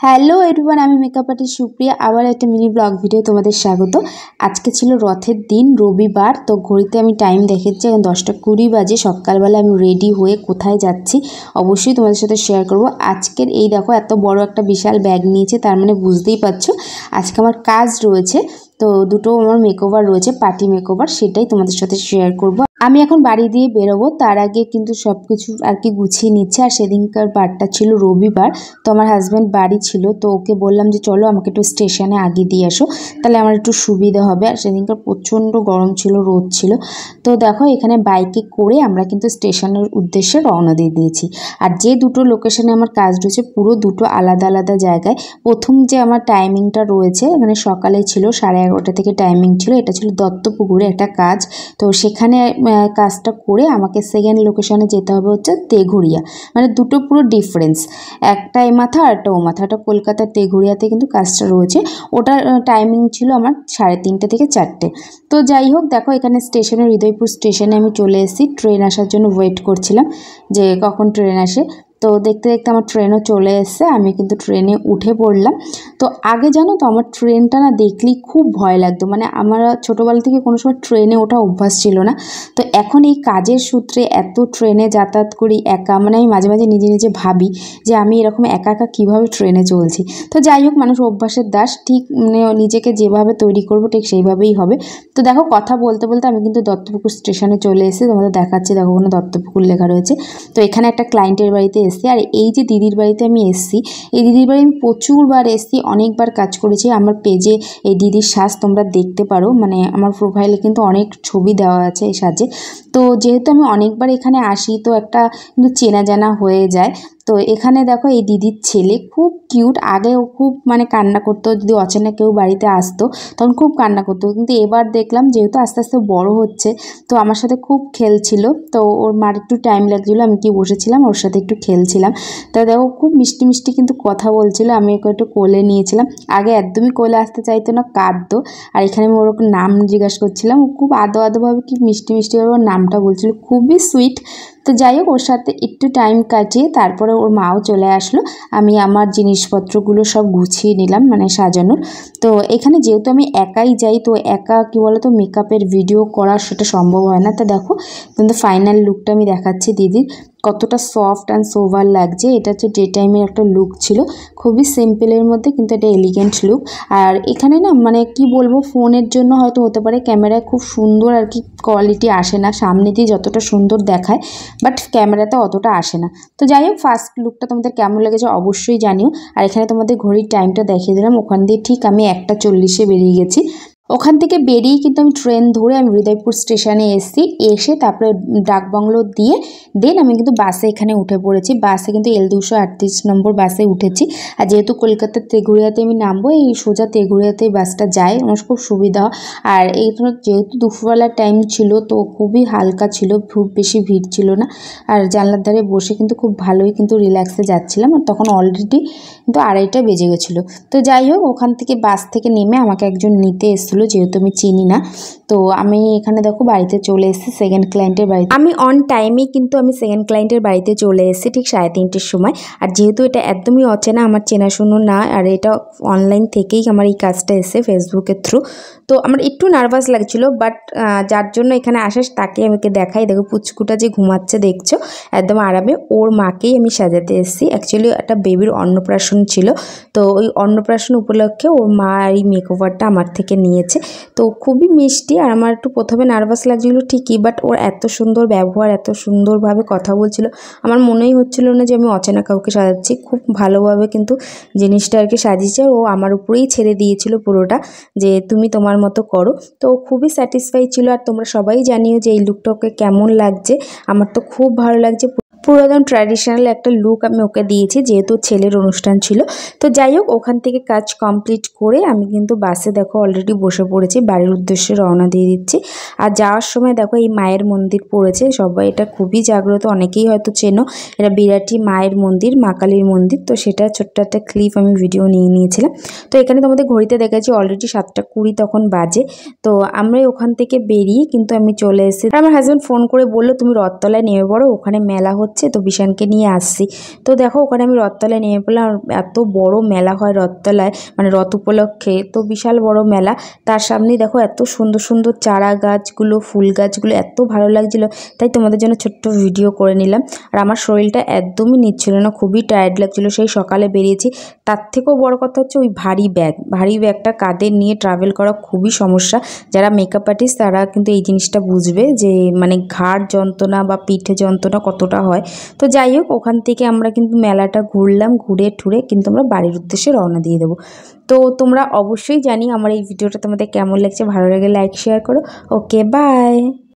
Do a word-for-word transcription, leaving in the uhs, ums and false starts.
Hello everyone, আমি makeup artist Supriya. আবার একটা মিনি ব্লগ ভিডিও তোমাদের স্বাগত। আজকে ছিল রথের দিন, রবিবার। তো ঘড়িতে আমি টাইম দেখেছি এখন দশটা কুড়ি বাজে। সকালবেলা আমি রেডি হয়ে কোথায় যাচ্ছি অবশ্যই তোমাদের সাথে শেয়ার করব। আজকের এই দেখো এত বড় একটা বিশাল ব্যাগ নিয়েছে, তার মানে বুঝতেই পারছো আজকে আমার কাজ রয়েছে। তো দুটো আমার মেকওভার রয়েছে, পার্টি মেকওভার, সেটাই তোমাদের সাথে শেয়ার করব। আমি এখন বাড়ি দিয়ে বেরোবো, তার আগে কিন্তু সব কিছু আর কি গুছিয়ে নিচ্ছে। আর সেদিনকার বারটা ছিল রবিবার, তো আমার হাজব্যান্ড বাড়ি ছিল, তো ওকে বললাম যে চলো আমাকে একটু স্টেশনে আগে দিয়ে আসো, তাহলে আমার একটু সুবিধা হবে। আর সেদিনকার প্রচণ্ড গরম ছিল, রোদ ছিল। তো দেখো এখানে বাইকে করে আমরা কিন্তু স্টেশনের উদ্দেশ্যে রওনা দিয়ে দিয়েছি। আর যে দুটো লোকেশনে আমার কাজ রয়েছে পুরো দুটো আলাদা আলাদা জায়গায়। প্রথম যে আমার টাইমিংটা রয়েছে মানে সকালে ছিল সাড়ে এগারোটা থেকে টাইমিং ছিল, এটা ছিল দত্তপুকুরে একটা কাজ। তো সেখানে কাজটা করে আমাকে সেকেন্ড লোকেশনে যেতে হবে হচ্ছে তেঘুরিয়া, মানে দুটো পুরো ডিফারেন্স, একটা এই মাথা আর একটা ও মাথা। ওটা কলকাতার তেঘুরিয়াতে কিন্তু কাজটা রয়েছে। ওটার টাইমিং ছিল আমার সাড়ে তিনটে থেকে চারটে। তো যাই হোক দেখো এখানে স্টেশনে, হৃদয়পুর স্টেশনে আমি চলে এসেছি। ট্রেন আসার জন্য ওয়েট করছিলাম যে কখন ট্রেন আসে। তো দেখতে দেখতে আমার ট্রেনও চলে এসছে, আমি কিন্তু ট্রেনে উঠে পড়লাম। তো আগে জানো তো আমার ট্রেনটা না দেখলেই খুব ভয় লাগতো, মানে আমার ছোটোবেলা থেকে কোনো সময় ট্রেনে ওঠা অভ্যাস ছিল না। তো এখন এই কাজের সূত্রে এত ট্রেনে যাতায়াত করি একা, মানে আমি মাঝে মাঝে নিজে নিজে ভাবি যে আমি এরকম একা একা কীভাবে ট্রেনে চলছি। তো যাই হোক, মানুষ অভ্যাসের দাস, ঠিক মানে নিজেকে যেভাবে তৈরি করবো ঠিক সেইভাবেই হবে। তো দেখো কথা বলতে বলতে আমি কিন্তু দত্তপুকুর স্টেশনে চলে এসেছি, তোমাদের দেখাচ্ছি। দেখো ওখানে দত্তপুকুর লেখা রয়েছে। তো এখানে একটা ক্লায়েন্টের বাড়িতে এসেছি। আর এই যে দিদির বাড়িতে আমি এসেছি, এই দিদির বাড়ি আমি প্রচুরবার এসেছি, অনেকবার কাজ করেছি। আমার পেজে এই দিদির সাজ তোমরা দেখতে পারো, মানে আমার প্রোফাইলে কিন্তু অনেক ছবি দেওয়া আছে এই সাজে। তো যেহেতু আমি অনেকবার এখানে আসি তো একটা কিন্তু চেনা জানা হয়ে যায়। তো এখানে দেখো এই দিদির ছেলে খুব কিউট। আগে ও খুব মানে কান্না করতো, যদি অচেনা কেউ বাড়িতে আসতো তখন খুব কান্না করতো, কিন্তু এবার দেখলাম যেহেতু আস্তে আস্তে বড় হচ্ছে তো আমার সাথে খুব খেলছিল। তো ওর মার একটু টাইম লাগছিলো, আমি কি বসেছিলাম ওর সাথে একটু খেলছিলাম। তা দেখো খুব মিষ্টি মিষ্টি কিন্তু কথা বলছিল, আমি ওকে একটু কোলে নিয়েছিলাম। আগে একদমই কোলে আসতে চাইতো না, কাঁদতো। আর এখানে আমি ওর নাম জিজ্ঞাসা করছিলাম, ও খুব আদো আদোভাবে কি মিষ্টি মিষ্টিভাবে ওর নামটা বলছিল, খুবই সুইট। তো যাই হোক ওর সাথে একটু টাইম কাটিয়ে তারপরে ওর মাও চলে আসলো। আমি আমার জিনিসপত্রগুলো সব গুছিয়ে নিলাম মানে সাজানোর। তো এখানে যেহেতু আমি একাই যাই তো একা কী বলো তো মেকআপের ভিডিও করা সেটা সম্ভব হয় না। তো দেখো কিন্তু ফাইনাল লুকটা আমি দেখাচ্ছি দিদির, কতটা সফট অ্যান্ড সোভার লাগছে। এটা হচ্ছে ডে টাইমের একটা লুক ছিল, খুবই সিম্পলের মধ্যে কিন্তু এটা এলিগেন্ট লুক। আর এখানে না মানে কি বলবো, ফোনের জন্য হয়তো হতে পারে ক্যামেরায় খুব সুন্দর আর কি কোয়ালিটি আসে না, সামনে দিয়ে যতটা সুন্দর দেখায় বাট ক্যামেরাতে অতটা আসে না। তো যাই হোক ফার্স্ট লুকটা তোমাদের কেমন লেগেছে অবশ্যই জানিও। আর এখানে তোমাদের ঘড়ির টাইমটা দেখিয়ে দিলাম, ওখান দিয়ে ঠিক আমি একটা চল্লিশে বেরিয়ে গেছি। ওখান থেকে বেরিয়ে কিন্তু আমি ট্রেন ধরে আমি হৃদয়পুর স্টেশনে এসেছি, এসে তারপরে ডাকবাংলো দিয়ে দেন আমি কিন্তু বাসে এখানে উঠে পড়েছি। বাসে কিন্তু এল দুশো আটত্রিশ নম্বর বাসে উঠেছি। আর যেহেতু কলকাতার তেঘুরিয়াতে আমি নামবো, এই সোজা তেঘুরিয়াতে বাসটা যায়, আমার খুব সুবিধা। আর এই যেহেতু দুপুরবেলার টাইম ছিল তো খুবই হালকা ছিল, খুব বেশি ভিড় ছিল না। আর জানলার ধারে বসে কিন্তু খুব ভালোই কিন্তু রিল্যাক্সে যাচ্ছিলাম। আর তখন অলরেডি কিন্তু আড়াইটা বেজে গেছিলো। তো যাই হোক ওখান থেকে বাস থেকে নেমে আমাকে একজন নিতে এসেছিলো, যেহেতু আমি চিনি না। তো আমি এখানে দেখো বাড়িতে চলে এসেছি সেকেন্ড ক্লায়েন্টের বাড়িতে। আমি অন টাইমে কিন্তু আমি সেকেন্ড ক্লায়েন্টের বাড়িতে চলে এসেছি ঠিক সাড়ে তিনটের সময়। আর যেহেতু এটা একদমই অচেনা, আমার চেনাশুনো না, আর এটা অনলাইন থেকেই আমার এই কাজটা এসে ফেসবুকের থ্রু, তো আমার একটু নার্ভাস লাগছিলো। বাট যার জন্য এখানে আসে তাকে আমাকে দেখাই, দেখো পুচকুটা যে ঘুমাচ্ছে দেখছো একদম আরামে, ওর মাকেই আমি সাজাতে এসেছি। অ্যাকচুয়ালি একটা বেবির অন্নপ্রাশন ছিল, তো ওই অন্নপ্রাশন উপলক্ষে ওর মা এই মেকওভারটা আমার থেকে নিয়েছে। তো খুবই মিষ্টি, আর আমার একটু প্রথমে নার্ভাস লাগছিলো ঠিকই, বাট ওর এত সুন্দর ব্যবহার, এত সুন্দরভাবে কথা বলছিল, আমার মনেই হচ্ছিল না যে আমি অচেনা কাউকে সাজাচ্ছি। খুব ভালোভাবে কিন্তু জিনিসটা আর কি সাজিয়েছে, ও আমার উপরেই ছেড়ে দিয়েছিল পুরোটা যে তুমি তোমার মতো করো। তো খুবই স্যাটিসফাই ছিল। আর তোমরা সবাই জানিও যে এই লুকটা ওকে কেমন লাগছে, আমার তো খুব ভালো লাগছে। পুরো একদম ট্র্যাডিশনাল একটা লুক আমি ওকে দিয়েছি, যেহেতু ছেলের অনুষ্ঠান ছিল। তো যাই হোক ওখান থেকে কাজ কমপ্লিট করে আমি কিন্তু বাসে দেখো অলরেডি বসে পড়েছি, বাড়ির উদ্দেশ্যে রওনা দিয়ে দিচ্ছি। আর যাওয়ার সময় দেখো এই মায়ের মন্দির পড়েছে, সবাই এটা খুবই জাগ্রত, অনেকেই হয়তো চেনো, এটা বিরাটি মায়ের মন্দির, মা কালীর মন্দির। তো সেটা ছোট্ট একটা ক্লিপ আমি ভিডিও নিয়ে নিয়েছিলাম। তো এখানে তোমাদের ঘড়িতে দেখেছি অলরেডি সাতটা কুড়ি তখন বাজে। তো আমরা ওখান থেকে বেরিয়ে কিন্তু আমি চলে এসেছি। আমার হাজব্যান্ড ফোন করে বললো তুমি রথতলায় নেমে পড়ো, ওখানে মেলা হচ্ছে, হচ্ছে, তো বিশানকে নিয়ে আসছি। তো দেখো ওখানে আমি রথতলায় নেমে পড়লাম। এত বড় মেলা হয় রথতলায়, মানে রথ উপলক্ষে, তো বিশাল বড় মেলা। তার সামনেই দেখো এত সুন্দর সুন্দর চারা গাছগুলো, ফুল গাছগুলো, এত ভালো লাগছিলো, তাই তোমাদের জন্য ছোট্ট ভিডিও করে নিলাম। আর আমার শরীরটা একদমই নিচ্ছিল না, খুবই টায়ার্ড লাগছিলো, সেই সকালে বেরিয়েছি। তার থেকেও বড় কথা হচ্ছে ওই ভারী ব্যাগ, ভারী ব্যাগটা কাঁধে নিয়ে ট্রাভেল করা খুবই সমস্যা। যারা মেকআপ আর্টিস্ট তারা কিন্তু এই জিনিসটা বুঝবে যে মানে ঘাড় যন্ত্রণা বা পিঠে যন্ত্রণা কতটা হয়। তো যাই হোক, ওখান থেকে আমরা কিন্তু মেলাটা ঘুরলাম, ঘুরে ঠুরে কিন্তু আমরা বাড়ির উদ্দেশ্যে রওনা দিয়ে দেবো। তো তোমরা অবশ্যই জানি আমার এই ভিডিওটা তোমাদের কেমন লাগছে, ভালো লাগে লাইক শেয়ার করো। Okay, by.